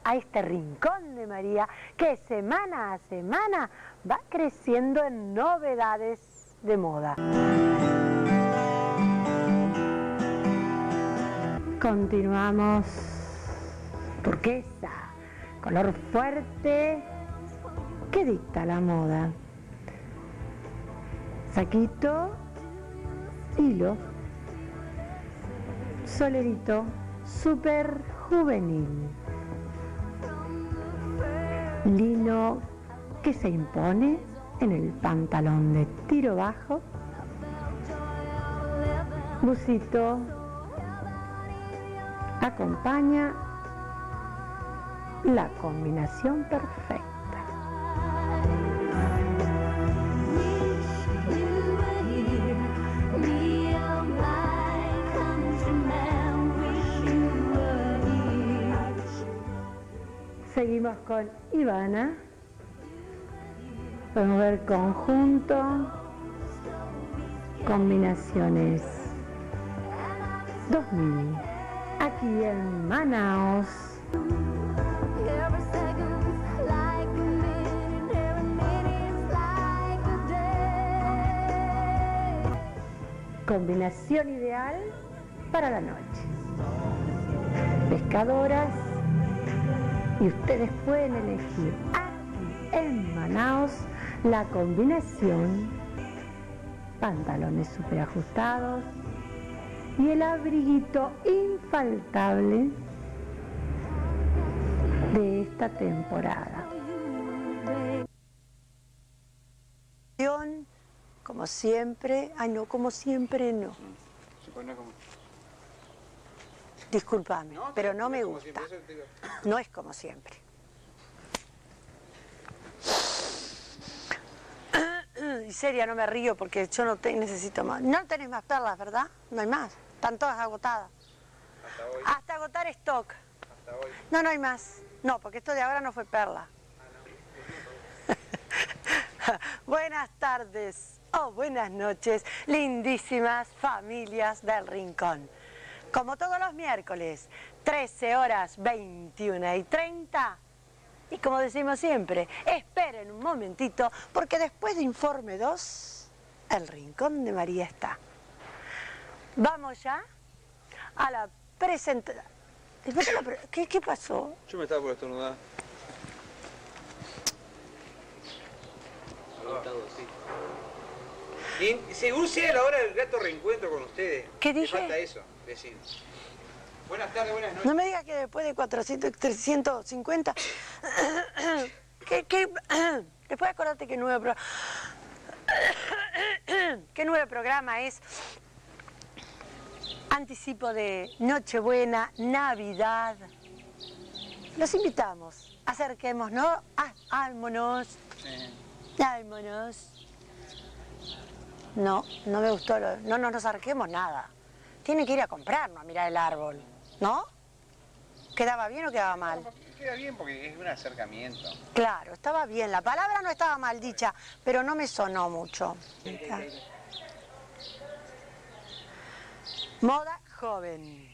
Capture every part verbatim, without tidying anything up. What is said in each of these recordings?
a este Rincón de María que semana a semana va creciendo en novedades de moda. Continuamos. Turquesa, color fuerte que dicta la moda. Saquito, hilo, solerito, súper juvenil. Lino que se impone en el pantalón de tiro bajo. Busito acompaña la combinación perfecta. Seguimos con Ivana. Podemos ver conjunto, combinaciones dos mil, aquí en Manaos. Combinación ideal para la noche. Pescadoras, y ustedes pueden elegir aquí en Manaos la combinación pantalones super ajustados y el abriguito infaltable de esta temporada. Como siempre, ay no, como siempre no. Discúlpame, no, pero no me gusta. No es como siempre. Y seria, no me río porque yo no te necesito más. No tenés más perlas, ¿verdad? No hay más. Están todas agotadas. Hasta hoy. Hasta agotar stock. Hasta hoy. No, no hay más. No, porque esto de ahora no fue perla. Ah, no. Buenas tardes o buenas noches, lindísimas familias del Rincón. Como todos los miércoles, trece horas veintiuna y treinta. Y como decimos siempre, esperen un momentito, porque después de Informe dos, el Rincón de María está. Vamos ya a la presentación. ¿Qué, ¿Qué pasó? Yo me estaba por estornudar. Y según sea la hora del grato reencuentro con ustedes. ¿Qué dije? Me falta eso, decir. Buenas tardes, buenas noches. No me digas que después de cuatrocientos, trescientos cincuenta... ¿Qué, qué? Después acordate que nuevo programa... ¿Qué nuevo programa es? Anticipo de Nochebuena, Navidad. Los invitamos. Acerquémonos. Ah, ámonos. Sí. Ámonos. No, no me gustó. Lo, no, no nos acerquemos nada. Tiene que ir a comprarnos, a mirar el árbol. ¿No? ¿Quedaba bien o quedaba mal? Queda bien porque es un acercamiento. Claro, estaba bien. La palabra no estaba mal dicha, pero no me sonó mucho. Moda joven.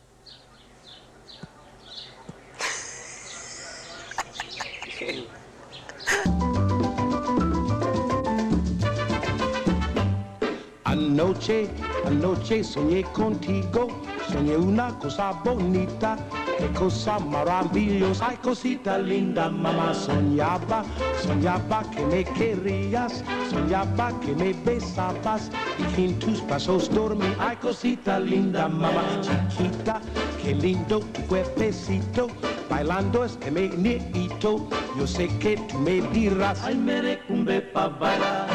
Anoche, anoche soñé contigo, soñé una cosa bonita, qué cosa maravillosa, ay cosita linda, mamá soñaba, soñaba que me querías, soñaba que me besabas y que en tus brazos dormí, ay cosita linda, mamá chiquita, qué lindo tu cuerpecito, bailando este meneíto, yo sé que tú me dirás, ay merecumbe pa' bailar.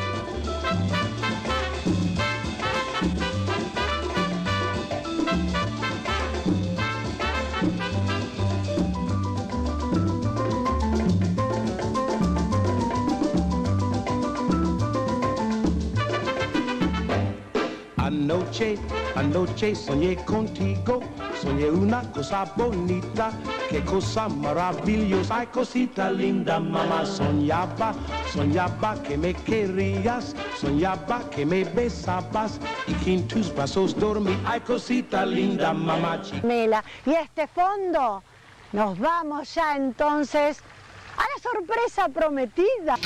Anoche, anoche soñé contigo, soñé una cosa bonita, qué cosa maravillosa, ay cosita linda, mamá soñaba, soñaba que me querías, soñaba que me besabas y que en tus brazos dormí, ay cosita linda, mamá chica. Mela, y este fondo Nos vamos ya entonces a la sorpresa prometida.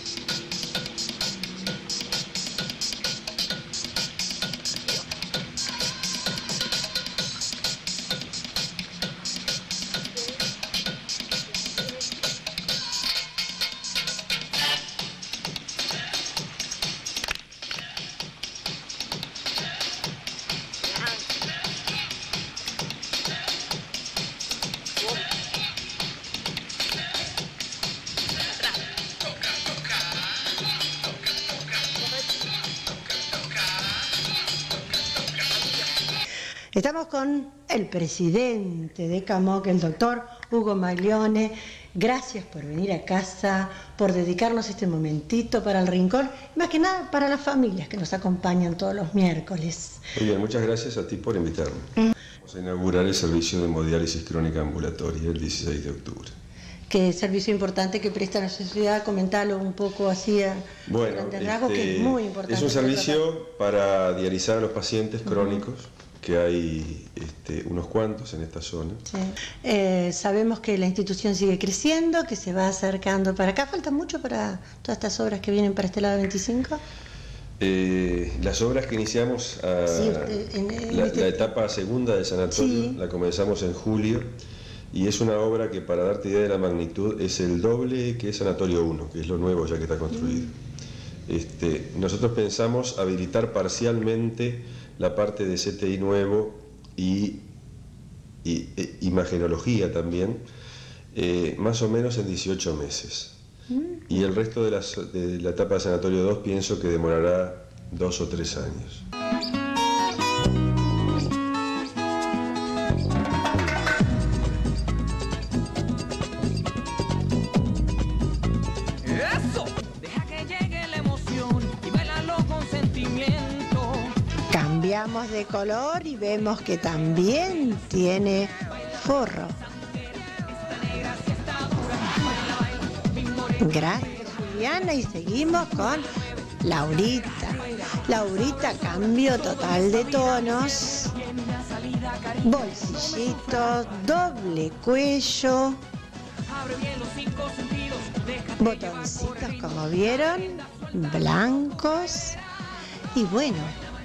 Estamos con el presidente de CAMOC, el doctor Hugo Maglione. Gracias por venir a casa, por dedicarnos este momentito para el Rincón, más que nada para las familias que nos acompañan todos los miércoles. Muy bien, muchas gracias a ti por invitarme. Mm. Vamos a inaugurar el servicio de hemodiálisis crónica ambulatoria el dieciséis de octubre. Qué servicio importante que presta la sociedad, comentalo un poco así a bueno, grandes rasgos, este, que es muy importante. Es un servicio para dializar a los pacientes crónicos, uh-huh. que hay este, unos cuantos en esta zona. Sí. Eh, sabemos que la institución sigue creciendo, que se va acercando para acá. ¿Falta mucho para todas estas obras que vienen para este lado veinticinco? Eh, las obras que iniciamos, a, sí, usted, en, en la, este... la etapa segunda del sanatorio, sí. la comenzamos en julio. Y es una obra que, para darte idea de la magnitud, es el doble que es Sanatorio uno, que es lo nuevo ya que está construido. Mm. Este, nosotros pensamos habilitar parcialmente la parte de C T I nuevo y, y e, imagenología también, eh, más o menos en dieciocho meses. Mm. Y el resto de, las, de la etapa de Sanatorio dos pienso que demorará dos o tres años. Cambiamos de color y vemos que también tiene forro. Gracias, Juliana, y seguimos con Laurita. Laurita, cambio total de tonos, bolsillitos, doble cuello, botoncitos como vieron, blancos y bueno.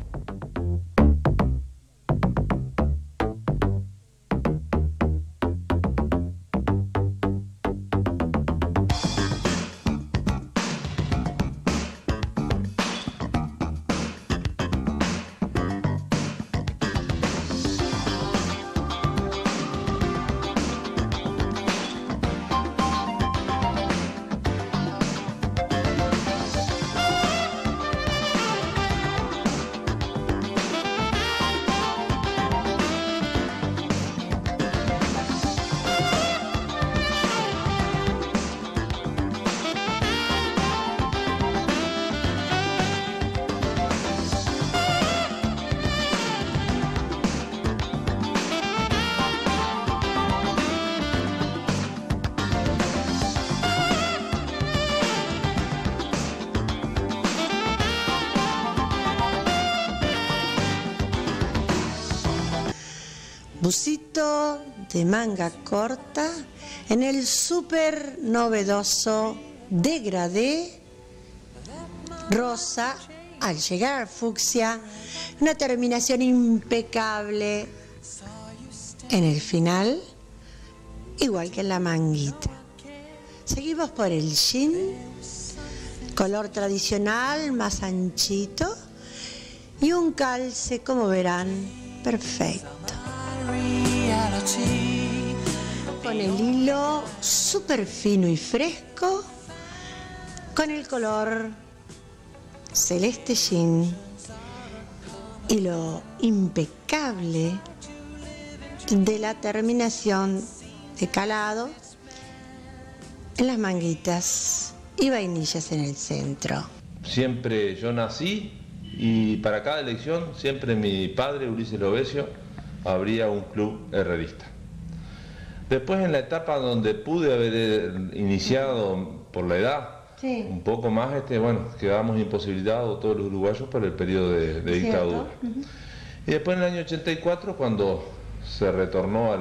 Busito de manga corta en el súper novedoso degradé rosa, al llegar fucsia, una terminación impecable en el final, igual que en la manguita. Seguimos por el jean, color tradicional, más anchito, y un calce, como verán, perfecto. Con el hilo súper fino y fresco, con el color celeste jean y lo impecable de la terminación de calado en las manguitas y vainillas en el centro. Siempre yo nací y para cada elección siempre mi padre, Ulises Lovesio, abría un club herrerista. Después, en la etapa donde pude haber iniciado por la edad, sí. un poco más, este, bueno, quedábamos imposibilitados todos los uruguayos por el periodo de, de dictadura. Uh-huh. Y después, en el año ochenta y cuatro, cuando se retornó a la,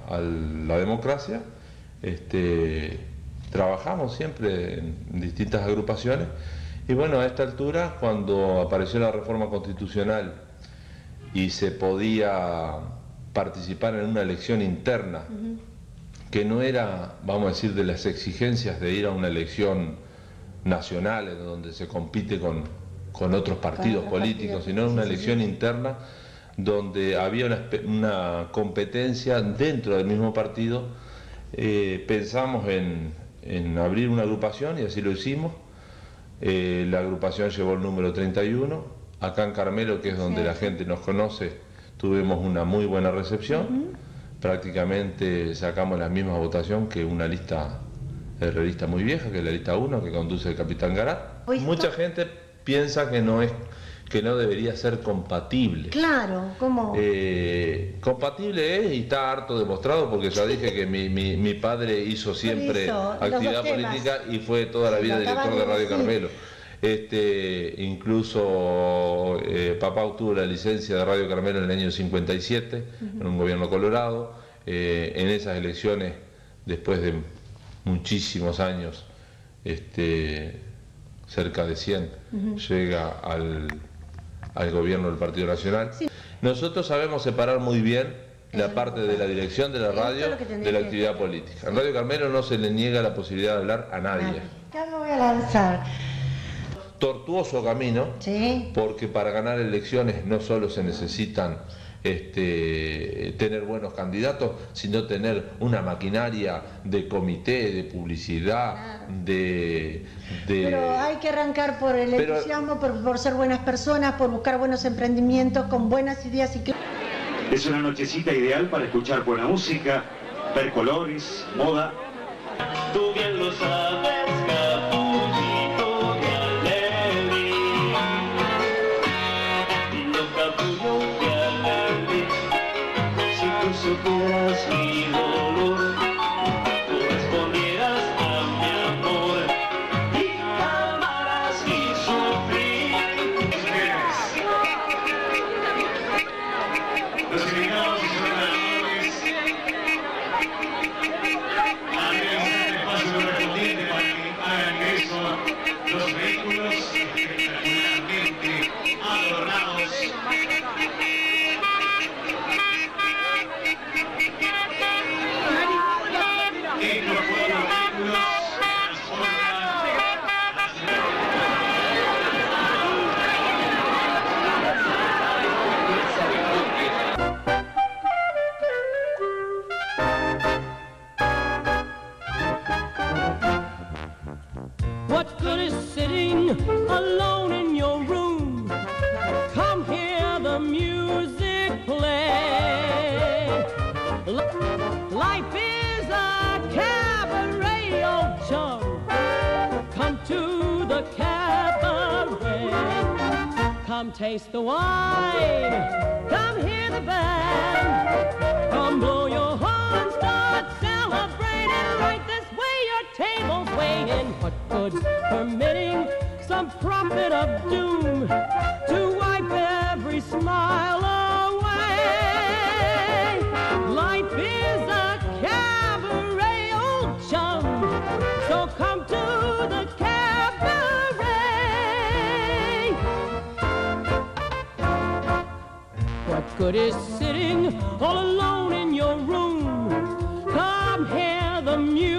a la democracia, este, trabajamos siempre en, en distintas agrupaciones. Y bueno, a esta altura, cuando apareció la reforma constitucional y se podía participar en una elección interna, uh-huh. que no era, vamos a decir, de las exigencias de ir a una elección nacional, en donde se compite con, con otros partidos políticos, partidos, sino una elección sí, sí. interna, donde había una, una competencia dentro del mismo partido. Eh, pensamos en, en abrir una agrupación y así lo hicimos. Eh, la agrupación llevó el número treinta y uno. Acá en Carmelo, que es donde sí. la gente nos conoce, tuvimos una muy buena recepción. Uh-huh. Prácticamente sacamos la misma votación que una lista herrerista muy vieja, que es la lista uno, que conduce el capitán Garat. Mucha gente piensa que no es que no debería ser compatible. Claro, ¿cómo? Eh, compatible es y está harto demostrado, porque ya dije que mi, mi, mi padre hizo siempre hizo, actividad política y fue toda la vida director de Radio Carmelo. Este, incluso eh, papá obtuvo la licencia de Radio Carmelo en el año cincuenta y siete, uh-huh. en un gobierno colorado. Eh, en esas elecciones, después de muchísimos años, este, cerca de cien, uh-huh. llega al... al gobierno del Partido Nacional. Sí. Nosotros sabemos separar muy bien la parte de la dirección de la radio de la actividad política. En Radio Carmelo no se le niega la posibilidad de hablar a nadie. Ya me voy a lanzar. Tortuoso camino, sí. porque para ganar elecciones no solo se necesitan este, tener buenos candidatos, sino tener una maquinaria de comité, de publicidad, claro. de, de... Pero hay que arrancar por el Pero... entusiasmo, por, por ser buenas personas, por buscar buenos emprendimientos con buenas ideas y que... Es una nochecita ideal para escuchar buena música, ver colores, moda. Tú bien lo sabes, capullito de Alelí. Los capullos de Alelí. Si tú supieras mi dolor, tú respondieras a mi amor y calmaras mi sufrir. Los criminados y sus ganadores abren un espacio correspondiente para que hagan ingreso los vehículos espectacularmente adornados. Estos cuatro vehículos What good is sitting alone in your room? Come hear the music play. Life is a cabaret, oh chum. Come to the cabaret. Come taste the wine. Come hear the band. Come blow your horn, start celebrating right this way. Your table's waiting. What good's permitting some prophet of doom to wipe every smile away? Life is a cabaret, old chum, so come to the cabaret. What good is sitting all alone in your room? Come hear the music.